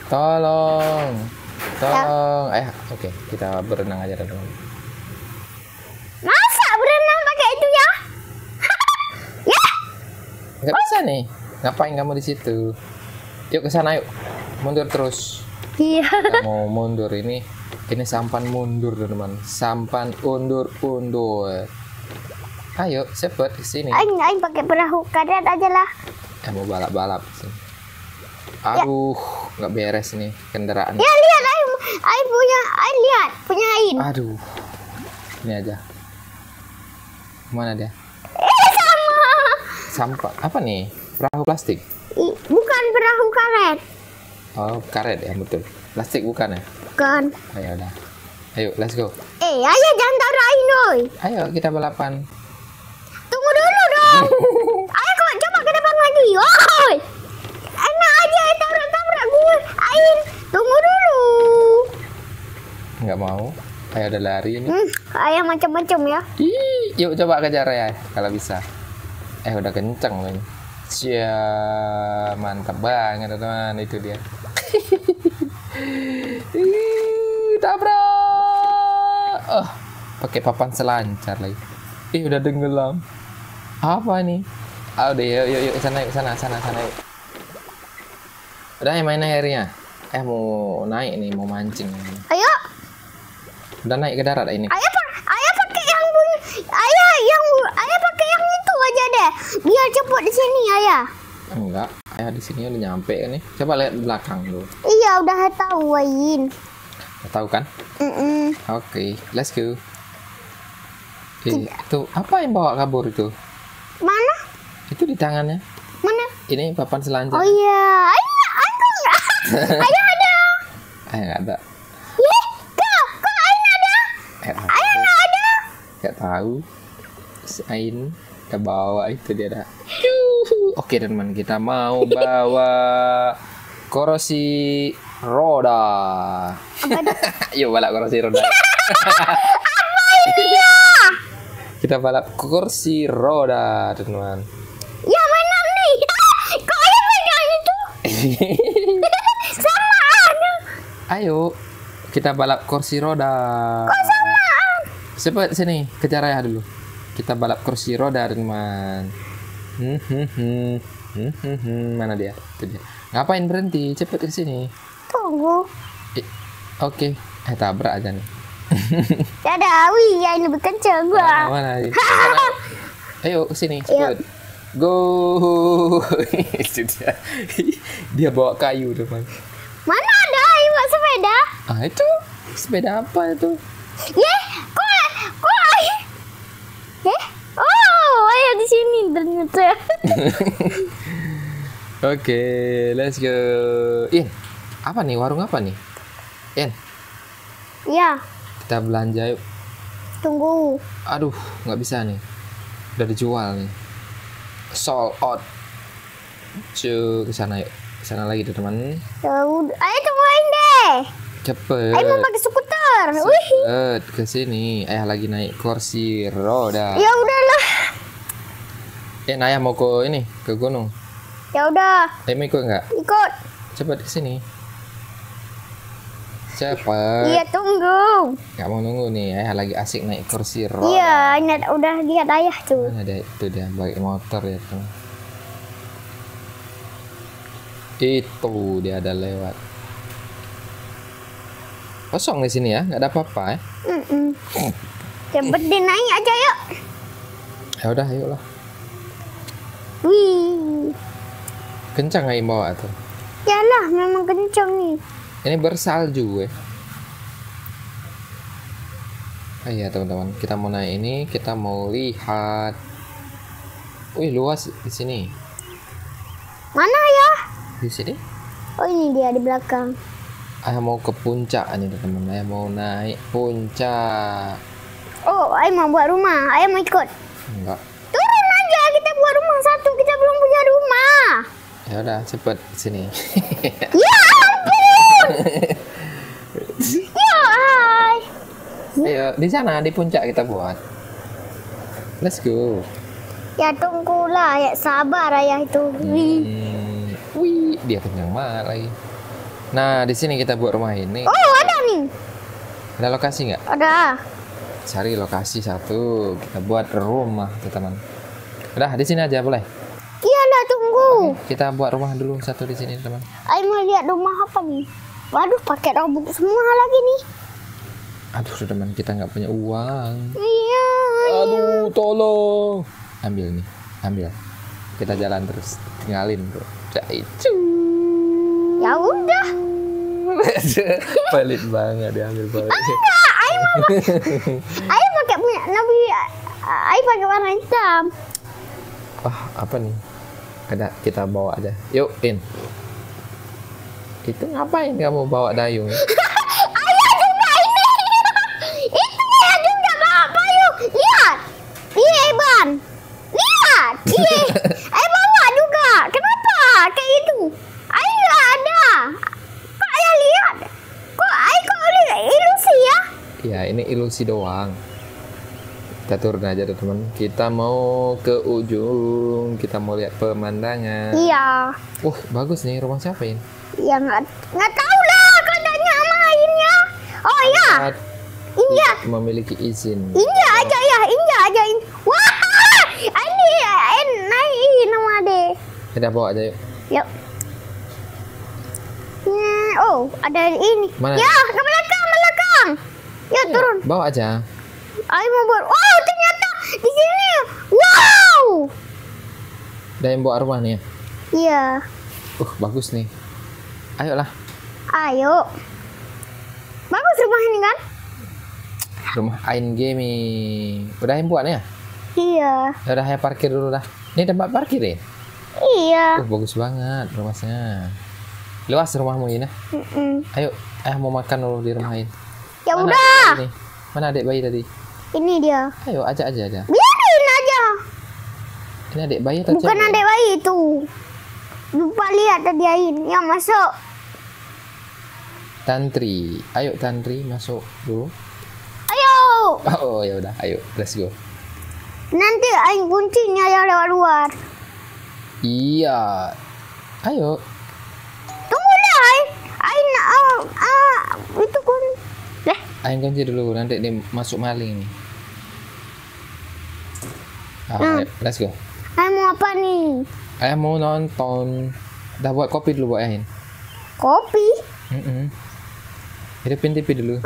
Tolong. Tolong. Oke, kita berenang aja teman. Masa berenang pakai itu ya? Ya. Nggak bisa nih. Ngapain kamu di situ? Yuk ke sana yuk. Mundur terus. Iya. Nggak mau mundur ini sampan mundur teman. Sampan undur. Ayo cepet ke sini. Aing pakai perahu karet aja lah. Mau balap-balap sih. Aduh, nggak beres nih kendaraan. Ya lihat Aing punya Ain. Aduh. Ini aja. Mana dia? Sama. Sampah. Apa nih? Perahu plastik. Bukan perahu karet. Oh, karet ya, betul. Plastik bukan ya? Bukan. Ayo udah. Ayo, let's go. Ayah jangan taruh Ain doi. Ayo kita balapan. Tunggu dulu dong. Ayo kok coba ke depan lagi. Woi. Enak aja tabrak gue. Ain, tunggu dulu. Nggak mau. Ayo udah lari ini. Ayah macam-macam ya. Yuk coba kejar ya kalau bisa. Udah kenceng loh ini. Mantap banget teman, itu dia. Tabrak. Pakai papan selancar lagi. Udah tenggelam. Apa ini? Udah yuk sana yuk. Udah main airnya. Mau naik nih, mau mancing. Ayo. Udah naik ke darat ini. Ayah pakai yang bunyi. Ayah pakai yang itu aja deh. Biar cepet di sini ayah. Enggak. Di sini udah nyampe nih. Coba lihat belakang dulu. Iya udah tahu Ain. Tahu kan? Oke, let's go. Itu apa yang bawa kabur itu? Mana? Itu di tangannya. Mana? Ini papan selancar. Oh iya, Ayah ada. Nggak ada. Kok Ain ada? Ayah nggak ada. Nggak tahu. Si Ain kita bawa itu dia dah. Oke teman, kita mau bawa kursi roda. Yuk balap kursi roda. Apa ini ya? Kita balap kursi roda teman. Ya mana nih? Kok ayah pegang itu? Samaan. Ayo kita balap kursi roda. Kok samaan? Cepet sini, kejar ayah dulu. Kita balap kursi roda teman. Mana dia? Itu dia. Ngapain berhenti? Cepet ke sini. Tunggu. Oke. Tabrak aja nih. Dadah, ya ini lebih kenceng gua. Mana? Ayo ke sini, cepet. Go. Itu dia bawa kayu teman. Mana ada Ain bawa sepeda? Itu sepeda apa itu? Kok Ain? Oh, ayah di sini ternyata. Oke, let's go. Apa nih? Warung apa nih? Ya, Kita belanja yuk. tunggu. Aduh, nggak bisa nih. Udah dijual nih. Sold out. Ke sana yuk. Ke sana lagi teman. Ayo tungguin deh. Cepet. Ayo mau pakai skuter. Wih. Cepet ke sini. Ayah lagi naik kursi roda. Ya udahlah. Ayah mau ke gunung. Ya udah. Mau ikut nggak? Ikut. Cepet ke sini. Cepet. Iya tunggu. Nggak mau nunggu nih. Ayah lagi asik naik kursi roda. Iya, udah lihat ayah tuh. Mana ada itu dia pakai motor ya tuh. Itu dia ada lewat. Kosong di sini ya, nggak ada apa-apa ya. Cepet deh naik aja yuk. Ya udah, ayolah. Wih. Kencang nggak bawa tuh? Yalah, memang kencang nih. Ini bersalju ya. Iya teman-teman, kita mau naik ini, kita mau lihat. Wih, luas di sini. Mana ya? Di sini? Oh ini dia di belakang. Ayah mau ke puncak nih teman-teman. Ayah mau naik puncak. Oh, ayah mau buat rumah. Ayah mau ikut. Enggak. Turun aja, kita buat rumah satu. Kita belum punya rumah. Ya udah, cepet sini. Ya ampun. Ya, ay. Ayo, di sana di puncak kita buat. Let's go. Ya tunggulah, ya sabar ayah itu. Wih. Wih, dia kenyang banget lagi. Nah, di sini kita buat rumah ini. Oh, ada nih. Ada lokasi nggak? Ada. Cari lokasi satu. Kita buat rumah, teman. Udah, di sini aja boleh. Iya lah, tunggu. Kita buat rumah dulu satu di sini, teman. Ayo mau lihat rumah apa nih? Waduh, pakai robot semua lagi nih. Aduh, teman, kita nggak punya uang. Iya. Aduh, tolong. Ambil nih, ambil. Kita jalan terus, tinggalin bro. Ya udah. Pelit banget diambil balik. Enggak, ayo pakai punya Nabi. Ayo pakai warna hitam. Wah, apa nih? Ada, kita bawa aja. Yuk, In. Itu ngapain kamu bawa dayung? Ayah juga ini. Itu ya juga bawa payung. Lihat. Iya, Iban. Lihat. Iya. Ayo bawa juga. Kenapa kayak itu? Ayo nggak ada. Kok ayah lihat? Kok ayah kok lihat ilusi ya? Ya, ini ilusi doang. Kita turun aja tuh teman. Kita mau ke ujung. Kita mau lihat pemandangan. Iya. Bagus nih rumah siapa ini? Ya nggak tahu lah katanya mainnya. Oh ya. Ini ya. Memiliki izin. Ini aja ya. Ini aja ini. Wah. Ini naik nama deh. Kita bawa aja yuk. Yuk. Oh, ada ini. Mana? Ya, ke belakang, belakang. Ya, turun. Bawa aja. Ayo mau buat. Oh, ternyata di sini. Wow. Udah yang bawa rumah nih ya? Iya. Bagus nih. Ayolah. Ayo. Bagus rumah ini kan? Rumah Ain Gaming. Udah yang buat nih ya? Iya. Udah, ya parkir dulu dah. Ini tempat parkir ya? Iya. Bagus banget rumahnya. Luas rumahmu ini. Ayo, mau makan dulu di rumah ini. Ya Mana udah. adik bayi nih? Mana adik bayi tadi? Ini dia. Ayo, aja. Biarin aja. Ini adik bayi atau Bukan cewek? adik bayi itu. Lupa lihat tadi Ain. Yang masuk. Tantri. Ayo Tantri masuk dulu. Ayo. Oh ya udah, ayo let's go. Nanti Ain kuncinya yang lewat luar. Iya. Ayo. Tunggu deh Ain. Ain itu kun. Ayo kunci dulu, nanti dia masuk maling. Ayo, let's go. Ain mau apa nih? Ayo mau nonton. Udah buat kopi dulu buat Ain. Kopi? Hidupin TV dulu.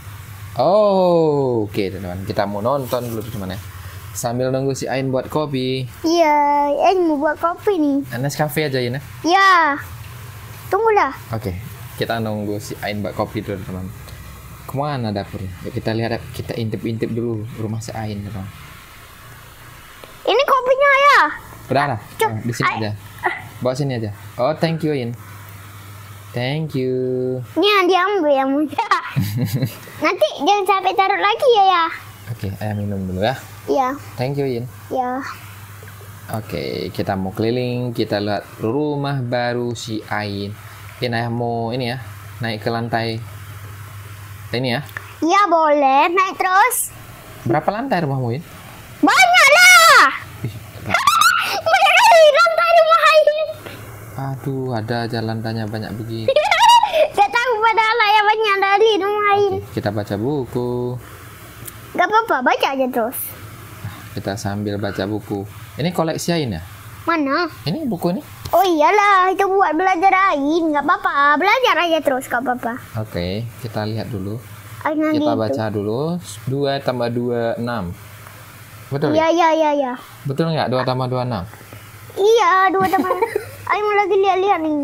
Oke teman-teman, kita mau nonton dulu teman ya. Sambil nunggu si Ain buat kopi. Iya, Ain mau buat kopi nih. Nescafe aja ya. Ya. Tunggulah. Oke, kita nunggu si Ain buat kopi dulu teman. Kemana dapurnya? Yuk kita lihat, kita intip-intip dulu rumah si Ain teman. Ini kopinya ya. Udah lah, di sini aja. Bawa sini aja. Oh, thank you In. Thank you. Ini yang diambil yang muda. Nanti jangan sampai taruh lagi ya. Oke, ayo minum dulu ya. Iya. Thank you In. Ya. Oke, kita mau keliling, kita lihat rumah baru si Ain. Ayah mau ini ya, naik ke lantai ini ya. Iya boleh, naik terus. Berapa lantai rumahmu In? Banyak lah. Banyak kali lantai rumah Ain. Aduh, ada aja lantainya banyak begini. Gak tahu padahal ya banyak dari rumah Ain. Kita baca buku. Gak apa-apa, baca aja terus. Kita sambil baca buku. Ini koleksi Ain ya? Mana? Ini buku ini? Oh iyalah, itu buat belajar Ain. Gak apa-apa, belajar aja terus, gak apa-apa. Oke, kita lihat dulu. Ain nanti Kita itu. baca dulu. 2 tambah 2, 6. Betul Iya, ya? iya. Betul nggak? 2 tambah 2, 6. Iya, 2 teman. Ain mau lagi lihat-lihat nih.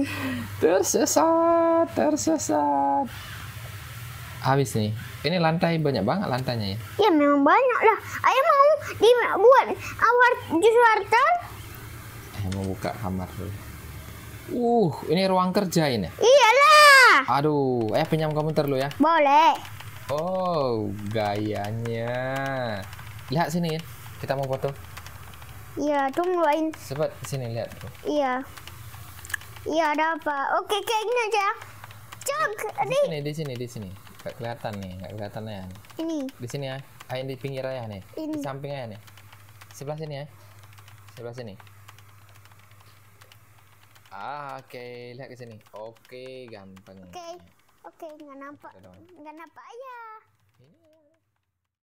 Tersesat. Habis nih. Ini lantai banyak banget lantainya ya. Ya memang banyak lah. Ayah mau dibuat jus wortel? Mau buka kamar dulu. Ini ruang kerja ini. Iyalah. Aduh, pinjam komputer lu ya. Boleh. Oh, gayanya. Lihat sini ya. Kita mau foto. Iya, tunggu Ain. Cepat sini lihat tuh. Iya. Iya, ada apa? Oke, kayak gini aja. Cok, Di sini. Nggak kelihatan nih, nggak kelihatan ya. ini. Di sini ya. Ain di pinggir ayah nih. Ini. Di samping ayah nih. Sebelah sini ya. Sebelah sini. Oke, lihat ke sini. Oke, gampang. Oke, nggak nampak, Udah dong. nggak nampak ya.